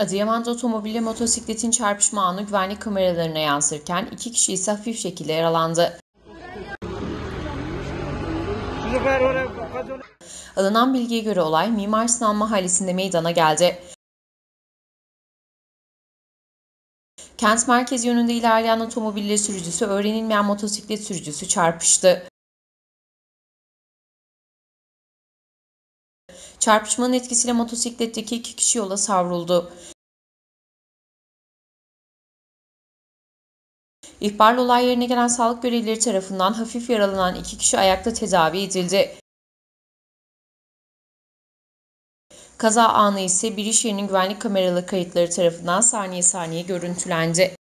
Adıyaman'da otomobille motosikletin çarpışma anı güvenlik kameralarına yansırken 2 kişi ise hafif şekilde yaralandı. Alınan bilgiye göre olay Mimar Sinan Mahallesi'nde meydana geldi. Kent merkezi yönünde ilerleyen otomobille sürücüsü öğrenilmeyen motosiklet sürücüsü çarpıştı. Çarpışmanın etkisiyle motosikletteki 2 kişi yola savruldu. İhbarla olay yerine gelen sağlık görevlileri tarafından hafif yaralanan 2 kişi ayakta tedavi edildi. Kaza anı ise bir iş yerinin güvenlik kameralı kayıtları tarafından saniye saniye görüntülendi.